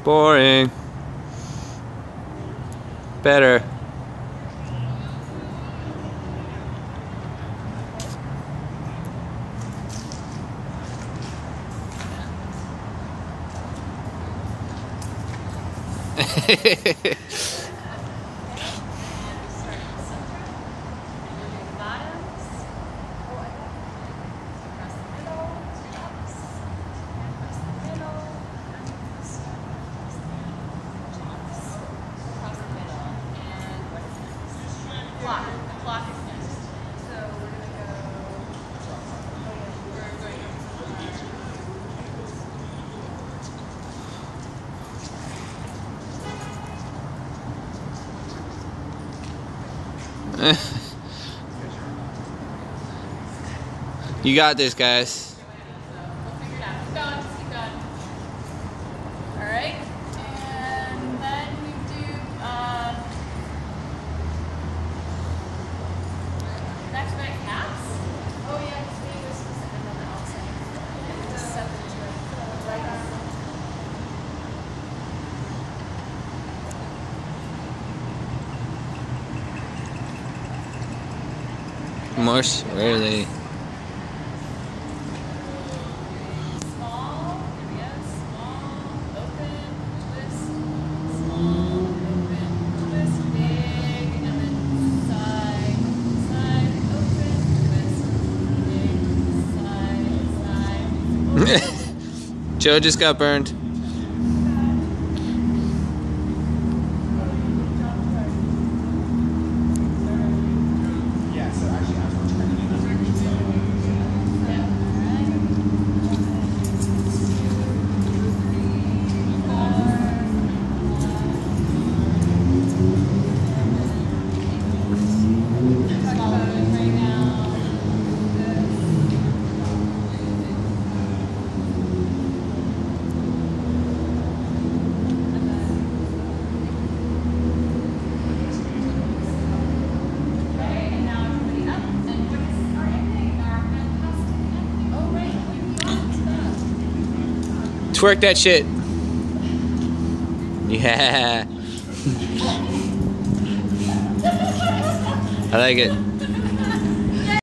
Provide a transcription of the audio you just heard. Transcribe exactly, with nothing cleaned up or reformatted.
Boring. Better. Clock. The clock is next. So we're gonna go. You got this, guys. We'll figure it out. Keep going. Just keep going. All right. And then we do uh, back to back caps. Oh yeah, because we was and then the outside. And just set them to the right arm. Morse, where are they? Small, here we go. Small, open, twist, small, open, twist, big, and then side, side, open, twist, big, side, side. Joe just got burned. Twerk that shit. Yeah. I like it.